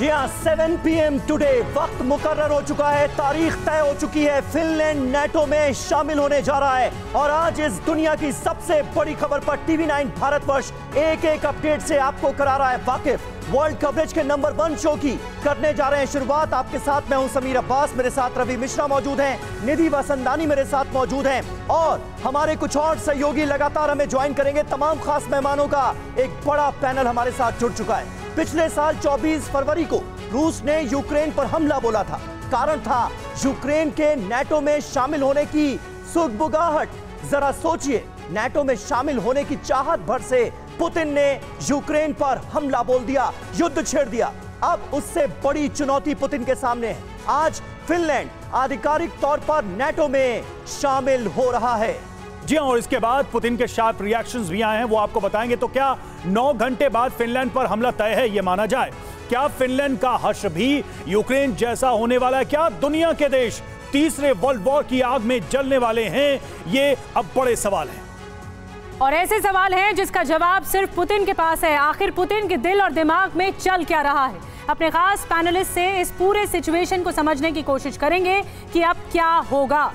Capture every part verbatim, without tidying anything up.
जी हाँ, seven P M today वक्त मुकर्रर हो चुका है, तारीख तय हो चुकी है। फिनलैंड नेटो में शामिल होने जा रहा है और आज इस दुनिया की सबसे बड़ी खबर पर टीवी नाइन भारतवर्ष एक एक अपडेट से आपको करा रहा है वाकिफ। वर्ल्ड कवरेज के नंबर वन शो की करने जा रहे हैं शुरुआत। आपके साथ मैं हूं समीर अब्बास, मेरे साथ रवि मिश्रा मौजूद हैं, निधि वसंदानी मेरे साथ मौजूद हैं और हमारे कुछ और सहयोगी लगातार हमें ज्वाइन करेंगे। तमाम खास मेहमानों का एक बड़ा पैनल हमारे साथ जुड़ चुका है। पिछले साल चौबीस फरवरी को रूस ने यूक्रेन पर हमला बोला था, कारण था यूक्रेन के नेटो में शामिल होने की सुगबुगाहट। जरा सोचिए, नेटो में शामिल होने की चाहत भर से पुतिन ने यूक्रेन पर हमला बोल दिया, युद्ध छेड़ दिया। अब उससे बड़ी चुनौती पुतिन के सामने है। आज फिनलैंड आधिकारिक तौर पर नेटो में शामिल हो रहा है। जी हां, और इसके बाद पुतिन के शार्प रिएक्शंस भी आए हैं, वो आपको बताएंगे। तो क्या नौ घंटे बाद फिनलैंड पर हमला तय है, ये माना जाए? क्या फिनलैंड का हश्र भी यूक्रेन जैसा होने वाला है? क्या दुनिया के देश तीसरे वर्ल्ड वॉर की आग में जलने वाले हैं? ये अब बड़े सवाल हैं और ऐसे सवाल हैं जिसका जवाब सिर्फ पुतिन के पास है। आखिर पुतिन के दिल और दिमाग में चल क्या रहा है? अपने खास पैनलिस्ट से इस पूरे सिचुएशन को समझने की कोशिश करेंगे कि अब क्या होगा।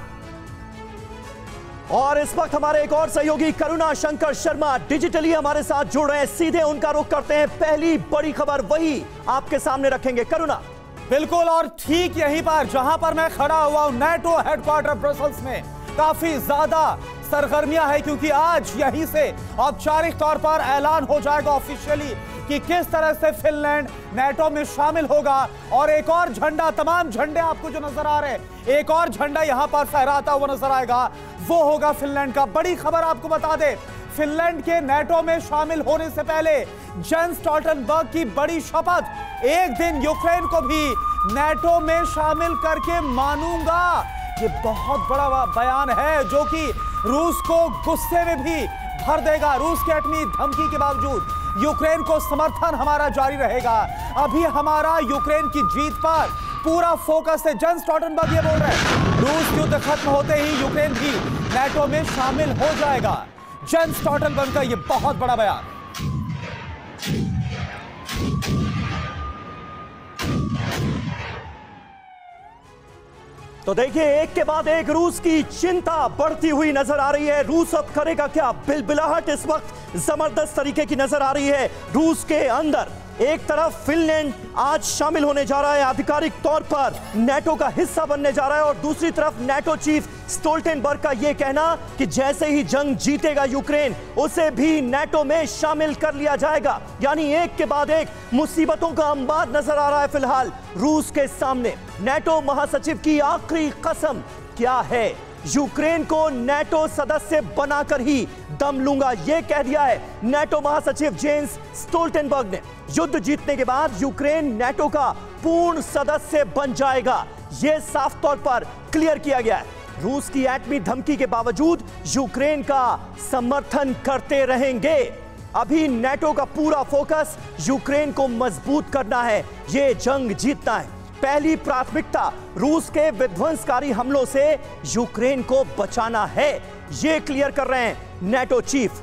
और इस वक्त हमारे एक और सहयोगी करुणा शंकर शर्मा डिजिटली हमारे साथ जुड़ रहे हैं। सीधे उनका रुख करते हैं, पहली बड़ी खबर वही आपके सामने रखेंगे। करुणा। बिल्कुल, और ठीक यहीं पर जहां पर मैं खड़ा हुआ हूं, नेटो हेडक्वार्टर ब्रसेल्स में काफी ज्यादा सरगर्मियां है, क्योंकि आज यहीं से औपचारिक तौर पर ऐलान हो जाएगा ऑफिशियली कि किस तरह से फिनलैंड नेटो में शामिल होगा। और एक और झंडा, तमाम झंडे आपको जो नजर आ रहे हैं, एक और झंडा यहां पर फहराता हुआ नजर आएगा, वो होगा फिनलैंड का। बड़ी खबर आपको बता दे, फिनलैंड के नेटो में शामिल होने से पहले जेन्स स्टोल्टनबर्ग की बड़ी शपथ, एक दिन यूक्रेन को भी नेटो में शामिल करके मानूंगा। ये बहुत बड़ा बयान है जो कि रूस को गुस्से में भी भर देगा। रूस की एटमी धमकी के बावजूद यूक्रेन को समर्थन हमारा जारी रहेगा। अभी हमारा यूक्रेन की जीत पर पूरा फोकस है। जेन्स स्टोल्टनबर्ग ये बोल रहे हैं, रूस युद्ध खत्म होते ही यूक्रेन भी नेटो में शामिल हो जाएगा। जेन्स स्टोल्टनबर्ग का ये बहुत बड़ा बयान। तो देखिए, एक के बाद एक रूस की चिंता बढ़ती हुई नजर आ रही है। रूस अब करेगा क्या? बिलबिलाहट इस वक्त जबरदस्त तरीके की नजर आ रही है रूस के अंदर। एक तरफ फिनलैंड आज शामिल होने जा रहा है, आधिकारिक तौर पर नेटो का हिस्सा बनने जा रहा है, और दूसरी तरफ नेटो चीफ स्टोल्टनबर्ग का यह कहना कि जैसे ही जंग जीतेगा यूक्रेन, उसे भी नेटो में शामिल कर लिया जाएगा। यानी एक के बाद एक मुसीबतों का अंबार नजर आ रहा है फिलहाल रूस के सामने। नेटो महासचिव की आखिरी कसम क्या है? यूक्रेन को नेटो सदस्य बनाकर ही दम लूंगा, यह कह दिया है नेटो महासचिव जेन्स स्टोल्टनबर्ग ने। युद्ध जीतने के बाद यूक्रेन नेटो का पूर्ण सदस्य बन जाएगा, यह साफ तौर पर क्लियर किया गया है। रूस की एटमी धमकी के बावजूद यूक्रेन का समर्थन करते रहेंगे। अभी नेटो का पूरा फोकस यूक्रेन को मजबूत करना है, यह जंग जीतना है। पहली प्राथमिकता रूस के विध्वंसकारी हमलों से यूक्रेन को बचाना है, यह क्लियर कर रहे हैं नेटो चीफ।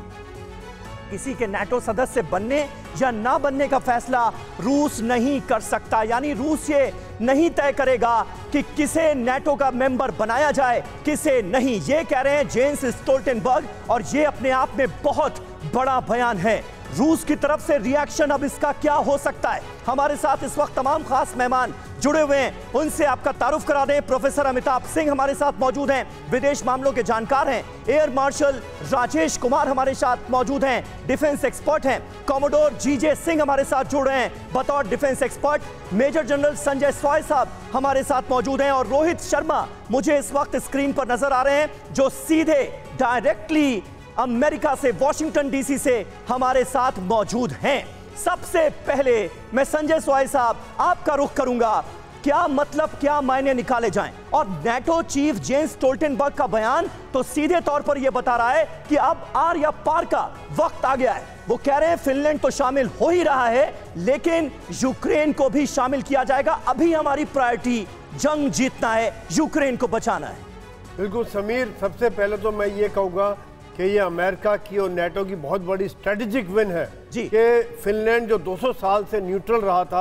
किसी के नेटो सदस्य बनने या ना बनने का फैसला रूस नहीं कर सकता, यानी रूस ये नहीं तय करेगा कि किसे नेटो का मेंबर बनाया जाए, किसे नहीं। ये कह रहे हैं जेन्स स्टोल्टनबर्ग, और ये अपने आप में बहुत बड़ा बयान है। रूस की तरफ से रिएक्शन अब इसका क्या हो सकता है? हमारे साथ इस वक्त तमाम खास मेहमान जुड़े हुए हैं, उनसे आपका तारुफ करा दें। प्रोफेसर अमिताभ सिंह हमारे साथ मौजूद हैं, विदेश मामलों के जानकार हैं। एयर मार्शल राजेश कुमार हमारे साथ मौजूद हैं, डिफेंस एक्सपर्ट हैं। कॉमोडोर जीजे सिंह हमारे साथ जुड़ रहे हैं बतौर defence expert. Major general Sanjay Soy साहब हमारे साथ मौजूद हैं, और रोहित शर्मा मुझे इस वक्त स्क्रीन पर नजर आ रहे हैं, जो सीधे डायरेक्टली अमेरिका से, वॉशिंगटन डीसी से हमारे साथ मौजूद हैं। सबसे पहले मैं संजय सॉय साहब आपका रुख करूंगा, क्या मतलब, क्या मायने निकाले जाएं? और नेटो चीफ जेन्स स्टोल्टनबर्ग का बयान तो सीधे तौर पर यह बता रहा है कि अब आर या पार का वक्त आ गया है। वो कह रहे हैं फिनलैंड तो शामिल हो ही रहा है, लेकिन यूक्रेन को भी शामिल किया जाएगा। अभी हमारी प्रायोरिटी जंग जीतना है, यूक्रेन को बचाना है। बिल्कुल समीर, सबसे पहले तो मैं ये कहूंगा कि ये अमेरिका की और नेटो की बहुत बड़ी स्ट्रेटेजिक विन है कि फिनलैंड जो दो सौ साल से न्यूट्रल रहा था,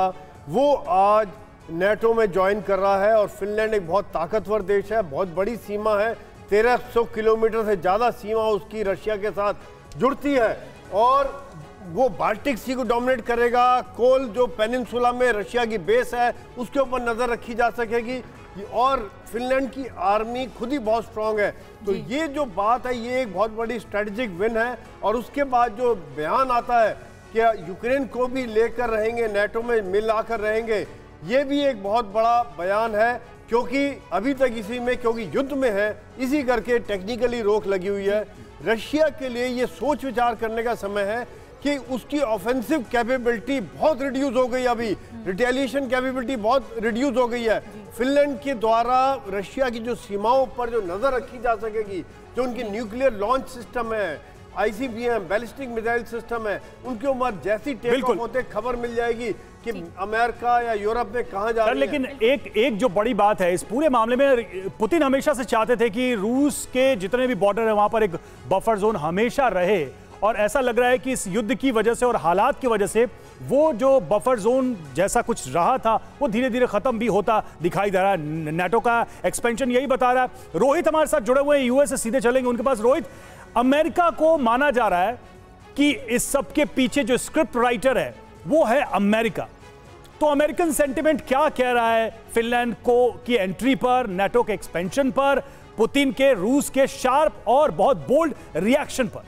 वो आज नेटो में ज्वाइन कर रहा है। और फिनलैंड एक बहुत ताकतवर देश है, बहुत बड़ी सीमा है, तेरह सौ किलोमीटर से ज़्यादा सीमा उसकी रशिया के साथ जुड़ती है और वो बाल्टिक सी को डोमिनेट करेगा। कोल जो पेनिनसुला में रशिया की बेस है उसके ऊपर नज़र रखी जा सकेगी और फिनलैंड की आर्मी खुद ही बहुत स्ट्रांग है। तो ये जो बात है ये एक बहुत बड़ी स्ट्रेटेजिक विन है। और उसके बाद जो बयान आता है कि यूक्रेन को भी लेकर रहेंगे, नेटो में मिल आकर रहेंगे, ये भी एक बहुत बड़ा बयान है। क्योंकि अभी तक इसी में, क्योंकि युद्ध में है, इसी करके टेक्निकली रोक लगी हुई है। रशिया के लिए ये सोच विचार करने का समय है कि उसकी ऑफेंसिव कैपेबिलिटी बहुत रिड्यूस हो गई, अभी रिटेलिएशन कैपेबिलिटी बहुत रिड्यूस हो गई है। फिनलैंड के द्वारा रशिया की जो सीमाओं पर जो नजर रखी जा सकेगी, जो उनकी न्यूक्लियर लॉन्च सिस्टम है, आईसीबीएम बैलिस्टिक मिसाइल सिस्टम है, उनके ऊपर जैसी टेक ऑफ होते खबर मिल जाएगी कि अमेरिका या यूरोप में कहां जा रही है। लेकिन एक एक जो बड़ी बात है इस पूरे मामले में, पुतिन हमेशा से चाहते थे कि रूस के जितने भी बॉर्डर है वहां पर एक बफर जोन हमेशा रहे और ऐसा लग रहा है कि इस युद्ध की वजह से और हालात की वजह से वो जो बफर जोन जैसा कुछ रहा था वो धीरे धीरे खत्म भी होता दिखाई दे रहा है। नेटो का एक्सपेंशन यही बता रहा है। रोहित हमारे साथ जुड़े हुए हैं, यूएस से सीधे चलेंगे उनके पास। रोहित, अमेरिका को माना जा रहा है कि इस सब के पीछे जो स्क्रिप्ट राइटर है वो है अमेरिका, तो अमेरिकन सेंटिमेंट क्या कह रहा है फिनलैंड को की एंट्री पर, नेटो के एक्सपेंशन पर, पुतिन के रूस के शार्प और बहुत बोल्ड रिएक्शन पर?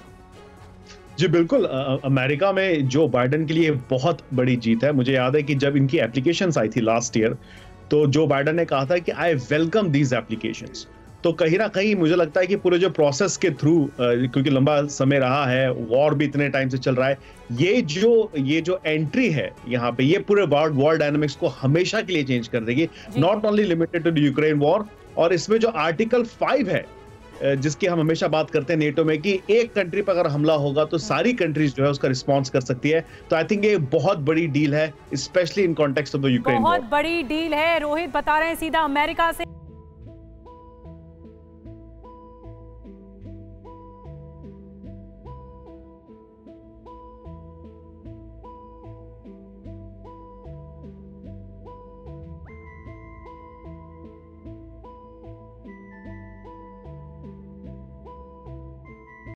जी बिल्कुल, अमेरिका में जो बाइडेन के लिए बहुत बड़ी जीत है। मुझे याद है कि जब इनकी एप्लीकेशंस आई थी लास्ट ईयर, तो जो बाइडेन ने कहा था कि आई वेलकम दीज एप्लीकेशंस। तो कहीं ना कहीं मुझे लगता है कि पूरे जो प्रोसेस के थ्रू, क्योंकि लंबा समय रहा है, वॉर भी इतने टाइम से चल रहा है, ये जो ये जो एंट्री है यहाँ पे, ये पूरे वर्ल्ड वॉर डायनामिक्स को हमेशा के लिए चेंज कर देगी, not only limited to the Ukraine war. और इसमें जो आर्टिकल फाइव है जिसकी हम हमेशा बात करते हैं नेटो में कि एक कंट्री पर अगर हमला होगा तो सारी कंट्रीज जो है उसका रिस्पांस कर सकती है, तो आई थिंक ये बहुत बड़ी डील है, specially in context of the Ukraine war. बहुत बड़ी डील है। रोहित बता रहे हैं सीधा अमेरिका से